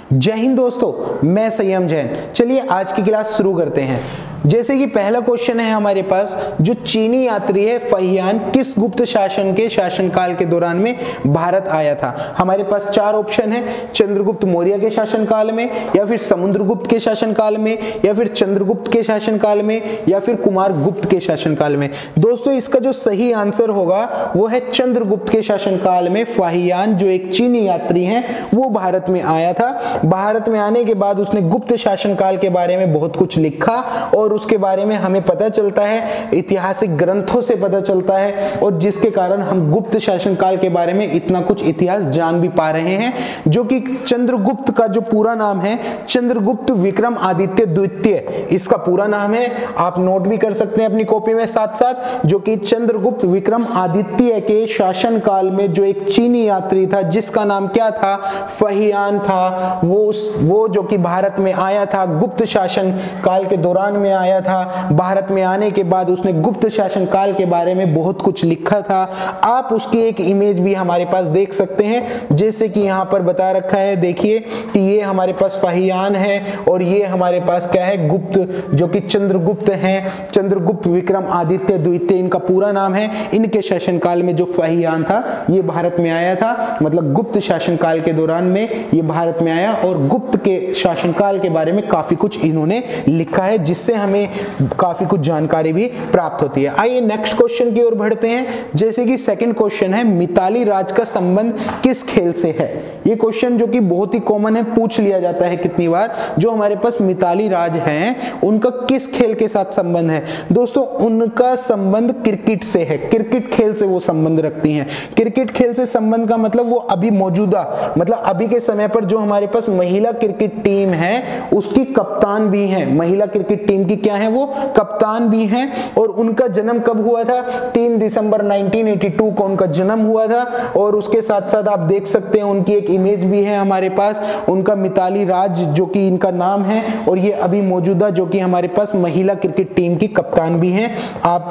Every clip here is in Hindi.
जय हिंद दोस्तों, मैं संयम जैन। चलिए आज की क्लास शुरू करते हैं। जैसे कि पहला क्वेश्चन है हमारे पास, जो चीनी यात्री है फहियान किस गुप्त शासन के शासनकाल के दौरान में भारत आया था। हमारे पास चार ऑप्शन है, चंद्रगुप्त मौर्य के शासनकाल में, या फिर समुद्रगुप्त के शासनकाल में, या फिर चंद्रगुप्त के शासनकाल में, या फिर कुमारगुप्त के शासनकाल में। दोस्तों इसका जो सही आंसर होगा वो है चंद्रगुप्त के शासनकाल में फहियान जो एक चीनी यात्री है वो भारत में आया था। भारत में आने के बाद उसने गुप्त शासनकाल के बारे में बहुत कुछ लिखा और उसके बारे में हमें पता चलता है, ऐतिहासिक ग्रंथों से पता चलता है, और जिसके कारण हम गुप्त शासनकाल के बारे में इतना कुछ इतिहास जान भी पा रहे हैं। जो कि चंद्रगुप्त का जो पूरा नाम है चंद्रगुप्त विक्रम आदित्य द्वितीय, इसका पूरा नाम है, आप नोट भी कर सकते हैं अपनी कॉपी में साथ साथ। जो कि चंद्रगुप्त विक्रम आदित्य के शासनकाल में जो एक चीनी यात्री था जिसका नाम क्या था, फहियान था, वो जो कि भारत में आया था, गुप्त शासन काल के दौरान में आया था। भारत में आने के बाद उसने गुप्त शासन काल के बारे में बहुत कुछ लिखा था। आप उसकी एक इमेज भी हमारे पास देख सकते हैं, जैसे कि यहाँ पर बता रखा है, देखिए कि ये हमारे पास फहियान है और ये हमारे पास क्या है, गुप्त जो कि चंद्रगुप्त हैं, चंद्रगुप्त विक्रम आदित्य द्वितीय इनका पूरा नाम है। इनके शासनकाल में जो फहियान था ये भारत में आया था, मतलब गुप्त शासनकाल के दौरान में ये भारत में आया और गुप्त के शासनकाल के बारे में काफी कुछ इन्होंने लिखा है, जिससे हमें काफी कुछ जानकारी भी प्राप्त होती है। आइए नेक्स्ट क्वेश्चन की ओर बढ़ते हैं। जैसे कि सेकंड क्वेश्चन है, मिताली राज का संबंध किस खेल से है। ये क्वेश्चन जो कि बहुत ही कॉमन है, पूछ लिया जाता है कितनी बार। जो हमारे पास मिताली राज हैं उनका किस खेल के साथ संबंध है। दोस्तों उनका संबंध क्रिकेट से है, क्रिकेट खेल से वो संबंध रखती हैं। क्रिकेट खेल से संबंध का मतलब वो अभी मौजूदा, मतलब अभी के समय पर जो हमारे पास महिला क्रिकेट टीम है उसकी कप्तान भी हैं। महिला क्रिकेट टीम की क्या है, वो कप्तान भी हैं। और उनका जन्म कब हुआ था, 3 दिसंबर 1982 को उनका जन्म हुआ था। और उसके साथ साथ आप देख सकते हैं उनकी एक इमेज भी है हमारे पास, उनका मिताली राज जो कि इनका नाम है, और ये अभी मौजूदा जो कि हमारे पास महिला क्रिकेट टीम की कप्तान भी हैं, आप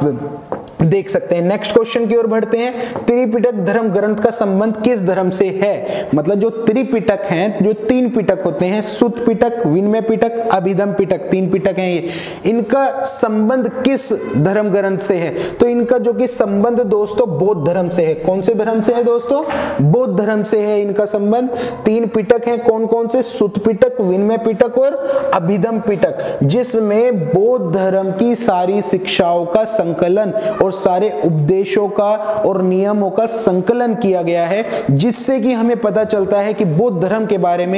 देख सकते हैं। नेक्स्ट क्वेश्चन की ओर बढ़ते हैं। त्रिपिटक धर्म ग्रंथ का संबंध किस धर्म से है। मतलब जो त्रिपिटक हैं, जो 3 पिटक होते हैं, सुत्त पिटक, विनमय पिटक, अभिधम पिटक, 3 पिटक हैं ये, इनका संबंध किस धर्म ग्रंथ से है। तो इनका जो कि संबंध दोस्तों बौद्ध धर्म से है। कौन से धर्म से है दोस्तों, बौद्ध धर्म से है इनका संबंध। 3 पिटक हैं, कौन कौन से, सुत्त पिटक, विनमय पिटक और अभिधम पिटक, जिसमें बौद्ध धर्म की सारी शिक्षाओं का संकलन और सारे उपदेशों का और नियमों का संकलन किया गया है, जिससे कि हमें पता चलता है कि बौद्ध धर्म के बारे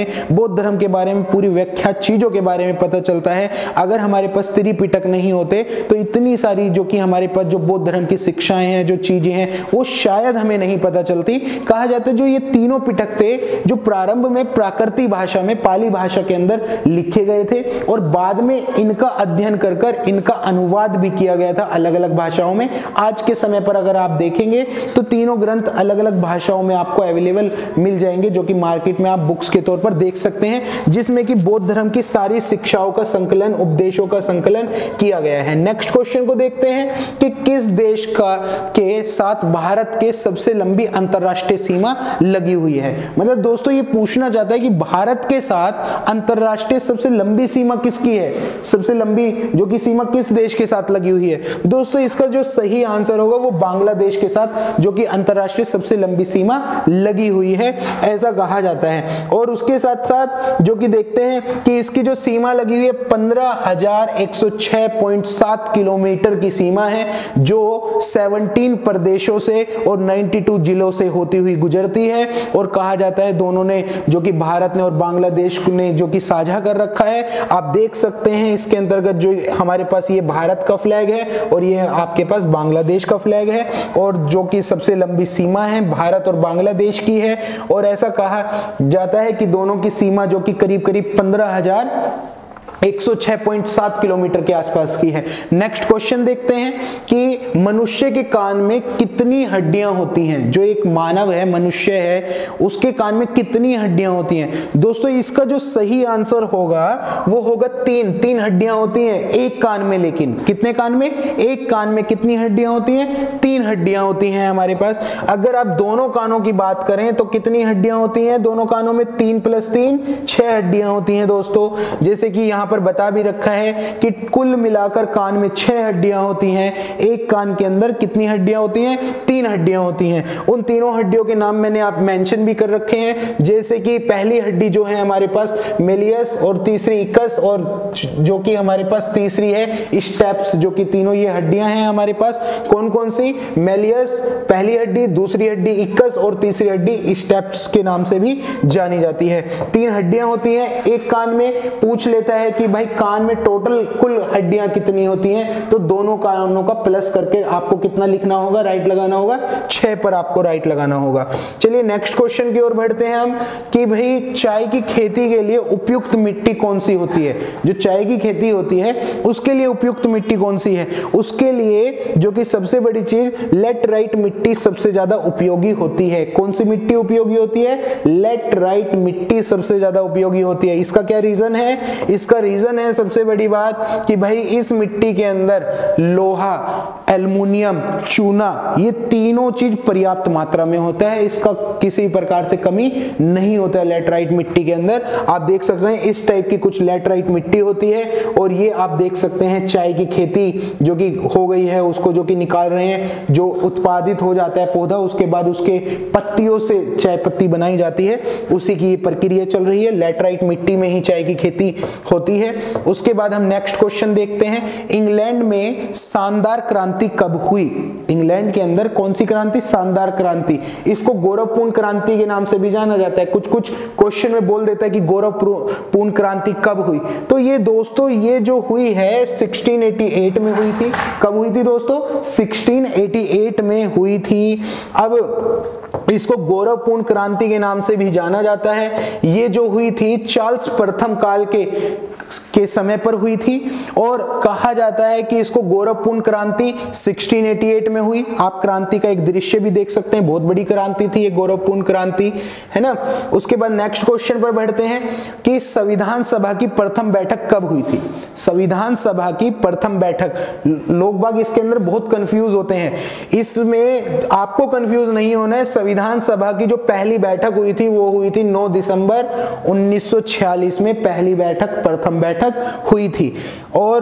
में पूरी व्याख्या चीजों के बारे में पता चलता है। अगर हमारे पास त्रिपिटक नहीं होते तो इतनी सारी जो कि हमारे पास जो बौद्ध धर्म की शिक्षाएं हैं, जो चीजें हैं, वो शायद हमें नहीं पता चलती। कहा जाता है जो ये तीनों पिटक थे जो प्रारंभ में प्राकृतिक भाषा में पाली भाषा के अंदर लिखे गए थे और बाद में इनका अध्ययन कर इनका अनुवाद भी किया गया था अलग अलग भाषाओं में। आज के समय पर अगर आप देखेंगे तो तीनों ग्रंथ अलग अलग भाषाओं में आपको अवेलेबल मिल जाएंगे, जो कि मार्केट में आप बुक्स के तौर पर देख सकते हैं, जिसमें कि बौद्ध धर्म की सारी शिक्षाओं का संकलन, उपदेशों का संकलन किया गया है। नेक्स्ट क्वेश्चन को देखते हैं कि किस देश के साथ भारत के सबसे लंबी अंतरराष्ट्रीय सीमा लगी हुई है। मतलब दोस्तों ये पूछना चाहता है कि भारत के साथ अंतरराष्ट्रीय सबसे लंबी सीमा किसकी है, सबसे लंबी जो कि सीमा किस देश के साथ लगी हुई है। दोस्तों इसका जो सही आंसर होगा वो बांग्लादेश के साथ जो कि अंतरराष्ट्रीय सबसे लंबी सीमा लगी हुई है, ऐसा कहा जाता है। और उसके साथ साथ जो कि देखते हैं कि इसकी जो सीमा लगी हुई है 15,106.7 किलोमीटर की सीमा है, जो 17 प्रदेशों से और 92 जिलों से होती हुई गुजरती है। और कहा जाता है दोनों ने जो कि भारत ने और बांग्लादेश ने जो कि साझा कर रखा है। आप देख सकते हैं इसके अंतर्गत जो हमारे पास ये भारत का फ्लैग है और ये आपके पास बांग्लादेश का फ्लैग है, और जो कि सबसे लंबी सीमा है भारत और बांग्लादेश की है। और ऐसा कहा जाता है कि दोनों की सीमा जो कि करीब करीब 106.7 किलोमीटर के आसपास की है। नेक्स्ट क्वेश्चन देखते हैं कि मनुष्य के कान में कितनी हड्डियां होती हैं। जो एक मानव है, मनुष्य है, उसके कान में कितनी हड्डियां होती हैं। दोस्तों इसका जो सही आंसर होगा वो होगा 3 हड्डियां होती हैं एक कान में। लेकिन कितने कान में? एक कान में कितनी हड्डियां होती हैं? 3 हड्डियां होती हैं हमारे पास। अगर आप दोनों कानों की बात करें तो कितनी हड्डियां होती हैं दोनों कानों में? 3 + 3 6 हड्डियां होती हैं दोस्तों। जैसे कि यहाँ पर बता भी रखा है कि कुल मिलाकर कान में 6 हड्डियां होती हैं। एक कान के अंदर कितनी हड्डियां होती हैं? 3 हड्डियां होती हैं। उन तीनों हड्डियों के नाम मैंने आप मेंशन भी कर रखे हैं। जैसे कि पहली हड्डी जो है हमारे पास मेलियस, और तीसरी इकस, और जो कि हमारे पास तीसरी है स्टेप्स, जो कि तीनों ये हड्डियां हैं हमारे पास। कौन कौन सी? मेलियस पहली हड्डी, दूसरी हड्डी इकस, और तीसरी हड्डी स्टेप्स के नाम से भी जानी जाती है। 3 हड्डियां होती हैं एक कान में। पूछ लेता है कि भाई कान में टोटल कुल हड्डियां कितनी होती हैं, तो दोनों कानों का प्लस करके आपको कितना लिखना होगा? राइट लगाना होगा। 6 पर आपको राइट लगाना होगा। चलिए नेक्स्ट क्वेश्चन की ओर बढ़ते हैं हम कि भाई चाय की खेती के लिए उपयुक्त मिट्टी कौन सी होती है। जो चाय की खेती होती है उसके लिए उपयुक्त मिट्टी कौन सी है? उसके लिए जो कि सबसे बड़ी चीज लेटराइट मिट्टी सबसे ज्यादा उपयोगी होती है। कौन सी मिट्टी उपयोगी होती है? लेटराइट मिट्टी सबसे ज्यादा उपयोगी होती है। इसका क्या रीजन है? इसका रीजन है सबसे बड़ी बात कि भाई इस मिट्टी के अंदर लोहा, एल्युमिनियम, चूना, ये तीनों चीज पर्याप्त मात्रा में होता है। इसका किसी प्रकार से कमी नहीं होता है लेटराइट मिट्टी के अंदर। आप देख सकते हैं इस टाइप की कुछ लेटराइट मिट्टी होती है। और ये आप देख सकते हैं चाय की खेती जो कि हो गई है, उसको जो कि निकाल रहे हैं, जो उत्पादित हो जाता है पौधा, उसके बाद उसके पत्तियों से चाय पत्ती बनाई जाती है, उसी की प्रक्रिया चल रही है। लेटराइट मिट्टी में ही चाय की खेती होती है। उसके बाद हम नेक्स्ट क्वेश्चन देखते हैं, इंग्लैंड में शानदार क्रांति कब हुई? इंग्लैंड के अंदर कौन सी क्रांति? शानदार क्रांति। इसको गौरवपूर्ण क्रांति के नाम से भी जाना जाता है। कुछ कुछ क्वेश्चन में बोल देता है कि गौरवपूर्ण क्रांति कब हुई। तो ये दोस्तों ये जो हुई है 1688 में हुई थी। कब हुई थी दोस्तों? 1688 में हुई थी। अब इसको गौरवपूर्ण क्रांति के नाम से भी जाना जाता है। ये जो हुई थी चार्ल्स प्रथम काल के समय पर हुई थी। और कहा जाता है कि इसको गौरवपूर्ण क्रांति 1688 में हुई। आप क्रांति का एक दृश्य भी देख सकते हैं, बहुत बड़ी क्रांति थी ये गौरवपूर्ण क्रांति, है ना। उसके बाद नेक्स्ट क्वेश्चन पर बढ़ते हैं कि संविधान सभा की प्रथम बैठक कब हुई थी? संविधान सभा की प्रथम बैठक, लोग बाग इसके अंदर बहुत कंफ्यूज होते हैं। इसमें आपको कंफ्यूज नहीं होना है। संविधान सभा की जो पहली बैठक हुई थी वो हुई थी 9 दिसंबर 1946 में पहली बैठक, प्रथम बैठक हुई थी। और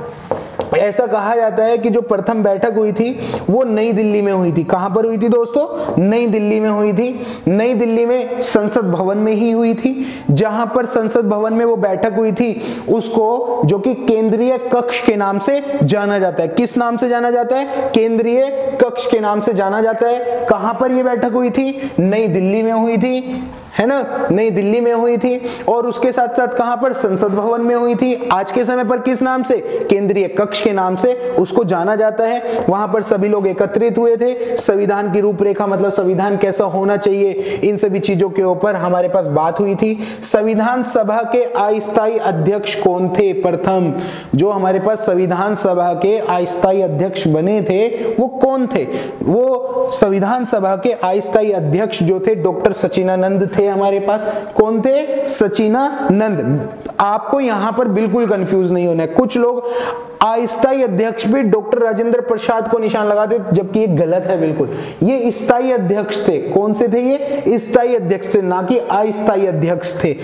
ऐसा कहा जाता है कि जो प्रथम बैठक हुई थी वो नई दिल्ली में हुई थी। कहां पर हुई थी दोस्तों? नई दिल्ली में हुई थी। नई दिल्ली में संसद भवन में ही हुई थी। जहां पर संसद भवन में वो बैठक हुई थी उसको जो कि केंद्रीय कक्ष के नाम से जाना जाता है। किस नाम से जाना जाता है? केंद्रीय कक्ष के नाम से जाना जाता है। कहां पर ये बैठक हुई थी? नई दिल्ली में हुई थी, है ना, नई दिल्ली में हुई थी। और उसके साथ साथ कहां पर? संसद भवन में हुई थी। आज के समय पर किस नाम से? केंद्रीय कक्ष के नाम से उसको जाना जाता है। वहां पर सभी लोग एकत्रित हुए थे। संविधान की रूपरेखा, मतलब संविधान कैसा होना चाहिए, इन सभी चीजों के ऊपर हमारे पास बात हुई थी। संविधान सभा के अस्थायी अध्यक्ष कौन थे? प्रथम जो हमारे पास संविधान सभा के अस्थायी अध्यक्ष बने थे वो कौन थे? वो संविधान सभा के अस्थायी अध्यक्ष जो थे डॉक्टर सचिदानंद थे हमारे पास। कौन थे? सचिदानंद। आपको यहां पर बिल्कुल कंफ्यूज नहीं होना है। कुछ लोग अस्थायी अध्यक्ष भी डॉक्टर राजेंद्र प्रसाद को निशान लगाते, जबकि ये गलत है बिल्कुल। ये स्थायी अध्यक्ष थे। कौन से थे? ये स्थायी अध्यक्ष थे, ना कि अस्थायी अध्यक्ष थे।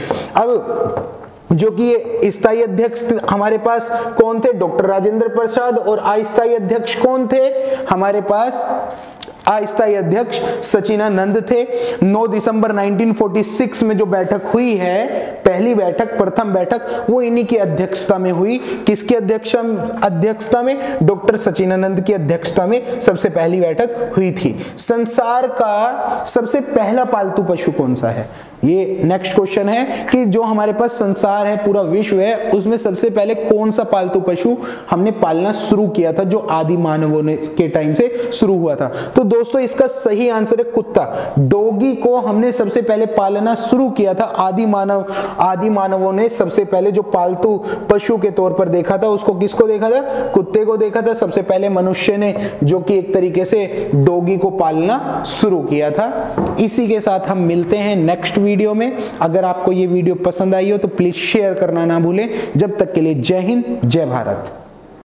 अब जो कि ये स्थायी अध्यक्ष हमारे पास कौन थे? डॉक्टर राजेंद्र प्रसाद। और अस्थायी अध्यक्ष कौन थे? हमारे पास अस्थायी अध्यक्ष सचिदानंद थे। 9 दिसंबर 1946 में जो बैठक हुई है, पहली बैठक, प्रथम बैठक, वो इन्हीं की अध्यक्षता में हुई। किसकी अध्यक्षता में? डॉक्टर सचिदानंद की अध्यक्षता में सबसे पहली बैठक हुई थी। संसार का सबसे पहला पालतू पशु कौन सा है? ये नेक्स्ट क्वेश्चन है कि जो हमारे पास संसार है, पूरा विश्व है, उसमें सबसे पहले कौन सा पालतू पशु हमने पालना शुरू किया था, जो आदि मानवों ने के टाइम से शुरू हुआ था। तो दोस्तों इसका सही आंसर है कुत्ता। डॉगी को हमने सबसे पहले पालना शुरू किया था, आदि मानवों ने सबसे पहले जो पालतू पशु के तौर पर देखा था, उसको किसको देखा था? कुत्ते को देखा था। सबसे पहले मनुष्य ने जो कि एक तरीके से डॉगी को पालना शुरू किया था। इसी के साथ हम मिलते हैं नेक्स्ट वीडियो में। अगर आपको ये वीडियो पसंद आई हो तो प्लीज शेयर करना ना भूलें। जब तक के लिए जय हिंद, जय भारत।